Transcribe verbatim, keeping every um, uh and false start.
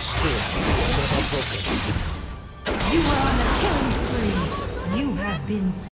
spirit is never broken. You are on a killing spree. You have been